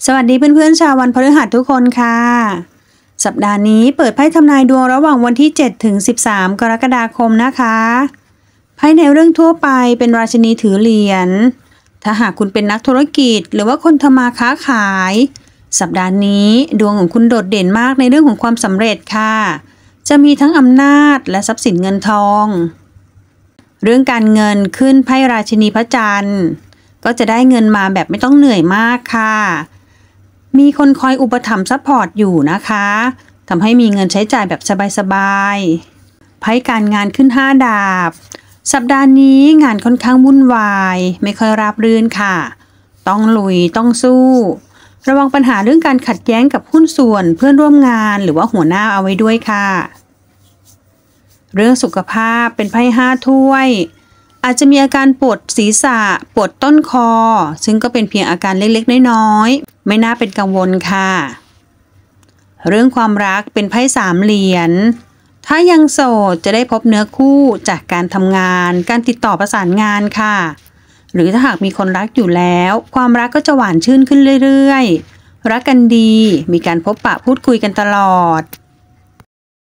สวัสดีเพื่อนๆชาววันพฤหัสทุกคนค่ะสัปดาห์นี้เปิดไพ่ทำนายดวงระหว่างวันที่7ถึง13กรกฎาคมนะคะไพ่ในเรื่องทั่วไปเป็นราชินีถือเหรียญถ้าหากคุณเป็นนักธุรกิจหรือว่าคนทำมาค้าขายสัปดาห์นี้ดวงของคุณโดดเด่นมากในเรื่องของความสำเร็จค่ะจะมีทั้งอำนาจและทรัพย์สินเงินทองเรื่องการเงินขึ้นไพ่ราชินีพระจันทร์ก็จะได้เงินมาแบบไม่ต้องเหนื่อยมากค่ะมีคนคอยอุปถัมภ์ซัพพอร์ตอยู่นะคะทำให้มีเงินใช้จ่ายแบบสบายๆไพ่การงานขึ้น5 ดาบสัปดาห์นี้งานค่อนข้างวุ่นวายไม่ค่อยราบรื่นค่ะต้องลุยต้องสู้ระวังปัญหาเรื่องการขัดแย้งกับหุ้นส่วนเพื่อนร่วมงานหรือว่าหัวหน้าเอาไว้ด้วยค่ะเรื่องสุขภาพเป็นไพ่5 ถ้วยอาจจะมีอาการปวดศีรษะปวดต้นคอซึ่งก็เป็นเพียงอาการเล็กๆน้อยๆไม่น่าเป็นกังวลค่ะเรื่องความรักเป็นไพ่3 เหรียญถ้ายังโสดจะได้พบเนื้อคู่จากการทำงานการติดต่อประสานงานค่ะหรือถ้าหากมีคนรักอยู่แล้วความรักก็จะหวานชื่นขึ้นเรื่อยๆรักกันดีมีการพบปะพูดคุยกันตลอด